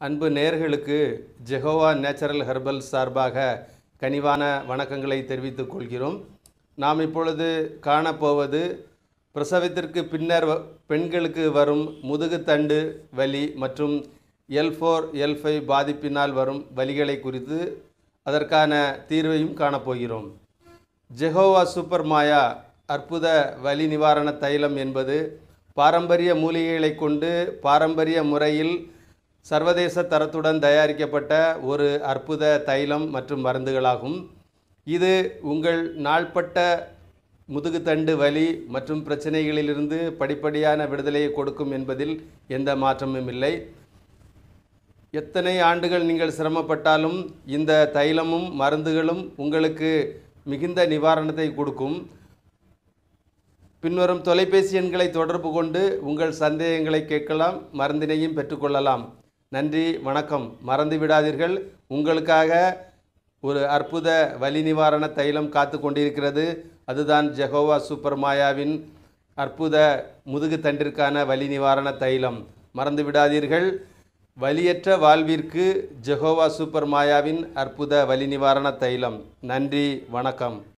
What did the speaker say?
அன்பு நேயர்களுக்கு Jehovah natural herbal சார்பாக கனிவான வணக்கங்களை தெரிவித்துக் கொள்கிறோம். நாம் இப்பொழுது காணப்போவது பிரசவத்திற்கு பின்னர் பெண்களுக்கு வரும் முதுகுத்தண்டு வலி மற்றும் L4 L5 பாதிப்பினால் வரும் வலிகளை குறித்து அதற்கான தீர்வையும் காணப்போகிறோம். ஜெகோவா சூப்பர் மாயா அற்புத வலி நிவாரண தைலம் என்பது பாரம்பரிய மூலிகைகளை கொண்டு பாரம்பரிய முறையில் சர்வதேச தரத்துடன் தயாரிக்கப்பட்ட ஒரு அற்புத தைலம் மற்றும் மருந்துகளாகும். இது உங்கள் நாள்பட்ட முதுகுத்தண்டு வலி மற்றும் பிரச்சனைகளிலிருந்து படிப்படியான விடுதலையை கொடுக்கும் என்பதில் எந்த மாற்றமும் இல்லை. எத்தனை ஆண்டுகள் நீங்கள் சிரமப்பட்டாலும் இந்த தைலமும் மருந்துகளும் உங்களுக்கு மிகுந்த நிவாரணத்தை கொடுக்கும். பின்வரும் தொலைபேசி எண்களை தொடர்பு கொண்டு உங்கள் சந்தேகங்களை கேட்கலாம், மருந்தினையும் பெற்றுக்கொள்ளலாம். நன்றி, வணக்கம். மறந்து விடாதீர்கள், உங்களுக்காக ஒரு அற்புத வலி நிவாரண தைலம் காத்து கொண்டிருக்கிறது. அதுதான் ஜெகோவா சூப்பர் மாயாவின் அற்புத முதுகு தண்டிற்கான வலி நிவாரண தைலம். மறந்து விடாதீர்கள். வலியற்ற வாழ்விற்கு ஜெகோவா சூப்பர் மாயாவின் அற்புத வலி நிவாரண தைலம். நன்றி, வணக்கம்.